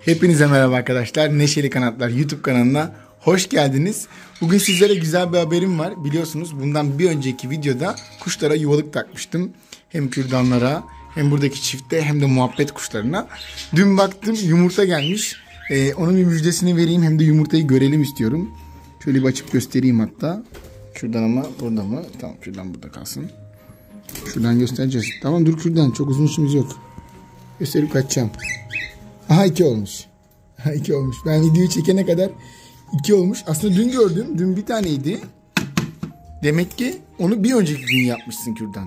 Hepinize merhaba arkadaşlar. Neşeli Kanatlar YouTube kanalına hoş geldiniz. Bugün sizlere güzel bir haberim var. Biliyorsunuz bundan bir önceki videoda kuşlara yuvalık takmıştım. Hem kürdanlara hem buradaki çifte hem de muhabbet kuşlarına. Dün baktım yumurta gelmiş. Onun bir müjdesini vereyim hem de yumurtayı görelim istiyorum. Şöyle bir açıp göstereyim hatta. Şuradan ama burada mı? Tamam, şuradan burada kalsın. Şuradan göstereceğiz. Tamam, dur şuradan, çok uzun işimiz yok. Gösterip kaçacağım. Aha, 2 olmuş. 2 olmuş. Ben videoyu çekene kadar 2 olmuş. Aslında dün gördüm. Dün bir taneydi. Demek ki onu bir önceki gün yapmışsın kürdan.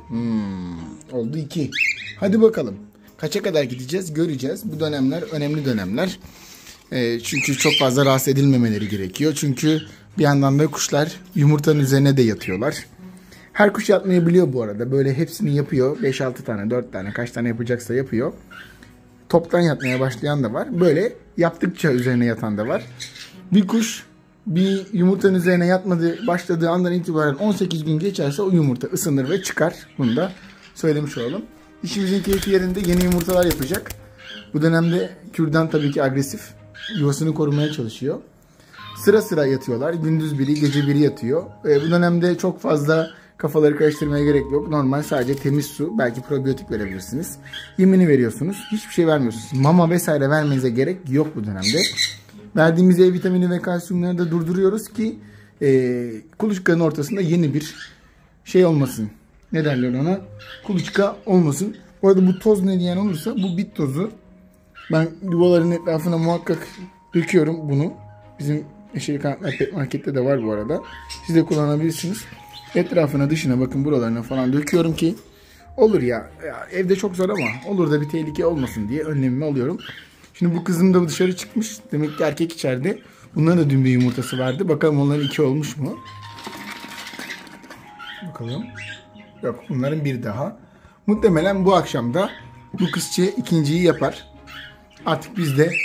Oldu 2. Hadi bakalım. Kaça kadar gideceğiz göreceğiz. Bu dönemler önemli dönemler. Çünkü çok fazla rahatsız edilmemeleri gerekiyor. Çünkü bir yandan da kuşlar yumurtanın üzerine de yatıyorlar. Her kuş yatmayabiliyor bu arada. Böyle hepsini yapıyor. 5-6 tane, 4 tane, kaç tane yapacaksa yapıyor. Toptan yatmaya başlayan da var. Böyle yaptıkça üzerine yatan da var. Bir kuş bir yumurtanın üzerine başladığı andan itibaren 18 gün geçerse o yumurta ısınır ve çıkar. Bunu da söylemiş olalım. İşimizin keyfi yerinde, yeni yumurtalar yapacak. Bu dönemde kürdan tabii ki agresif. Yuvasını korumaya çalışıyor. Sıra sıra yatıyorlar. Gündüz biri, gece biri yatıyor. Bu dönemde çok fazla kafaları karıştırmaya gerek yok. Normal sadece temiz su, belki probiyotik verebilirsiniz. Yemini veriyorsunuz. Hiçbir şey vermiyorsunuz. Mama vesaire vermenize gerek yok bu dönemde. Verdiğimiz E vitamini ve kalsiyumları da durduruyoruz ki kuluçkanın ortasında yeni bir şey olmasın. Ne derler ona? Kuluçka olmasın. Bu arada bu toz ne diyen olursa bu bit tozu. Ben yuvaların etrafına muhakkak döküyorum bunu. Bizim Neşeli Kanatlar Pet Market'te de var bu arada. Siz de kullanabilirsiniz. Etrafına, dışına, bakın buralarına falan döküyorum ki olur ya evde çok zor ama olur da bir tehlike olmasın diye önlemimi alıyorum. Şimdi bu kızım da dışarı çıkmış. Demek ki erkek içeride. Bunların da dün bir yumurtası vardı. Bakalım onların 2 olmuş mu? Bakalım. Yok, bunların bir daha. Muhtemelen bu akşam da bu kızçı ikinciyi yapar. Artık biz de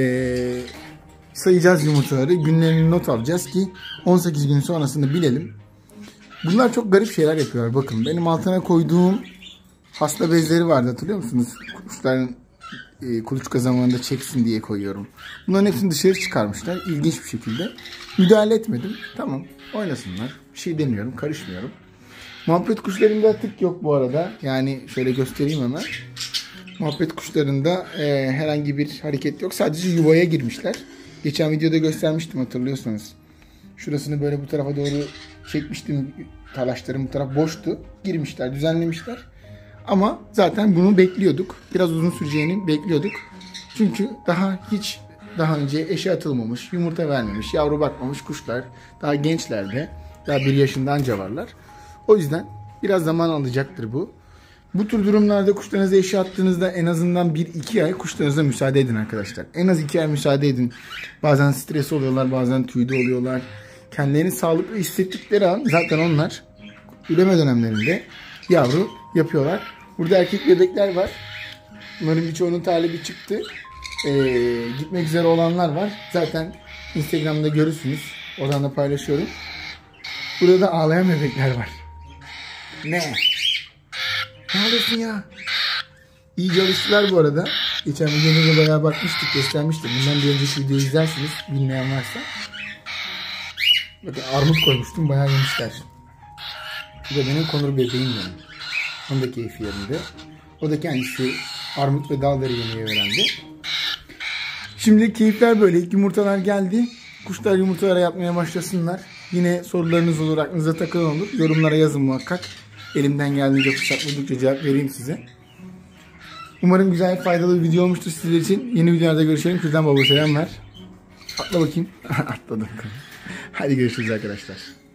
sayacağız yumurtaları. Günlerini not alacağız ki 18 gün sonrasını bilelim. Bunlar çok garip şeyler yapıyorlar. Bakın, benim altına koyduğum hasta bezleri vardı, hatırlıyor musunuz? Kuşların kuluçka zamanında çeksin diye koyuyorum. Bunların hepsini dışarı çıkarmışlar. İlginç bir şekilde. Müdahale etmedim. Tamam, oynasınlar. Bir şey demiyorum, karışmıyorum. Muhabbet kuşlarında tık yok bu arada. Yani şöyle göstereyim hemen. Muhabbet kuşlarında herhangi bir hareket yok. Sadece yuvaya girmişler. Geçen videoda göstermiştim, hatırlıyorsanız. Şurasını böyle bu tarafa doğru çekmiştim. Talaşların bu taraf boştu. Girmişler, düzenlemişler. Ama zaten bunu bekliyorduk. Biraz uzun süreceğini bekliyorduk. Çünkü daha önce eşe atılmamış, yumurta vermemiş, yavru bakmamış kuşlar. Daha gençlerde. Daha 1 yaşında anca varlar. O yüzden biraz zaman alacaktır bu. Bu tür durumlarda kuşlarınıza eşe attığınızda en azından 1-2 ay kuşlarınıza müsaade edin arkadaşlar. En az 2 ay müsaade edin. Bazen stres oluyorlar, bazen tüyde oluyorlar. Kendilerini sağlıklı hissettikleri an zaten onlar üreme dönemlerinde yavru yapıyorlar. Burada erkek bebekler var. Bunların birçoğunun talibi çıktı. Gitmek üzere olanlar var. Zaten Instagram'da görürsünüz. Oradan da paylaşıyorum. Burada da ağlayan bebekler var. Ne? Ne ağlıyorsun ya? İyice alıştılar bu arada. Geçen videoda da bayağı bakmıştık, göstermiştim. Bundan bir önceki videoyu izlersiniz, bilmeyen varsa. Bakın, armut koymuştum, bayağı yemişler. Bu da benim konur bebeğim benim. Onun da keyfi yerinde. O da kendisi armut ve dalları yemeyi öğrendi. Şimdi keyifler böyle. İlk yumurtalar geldi. Kuşlar yumurtalara yapmaya başlasınlar. Yine sorularınız olur, aklınıza takılan olur. Yorumlara yazın muhakkak. Elimden geldiğince fırsat buldukça cevap vereyim size. Umarım güzel, faydalı bir video olmuştur sizler için. Yeni videolarda görüşelim. Kürdan baba selam ver. Atla bakayım. Atladım. Hadi görüşürüz arkadaşlar.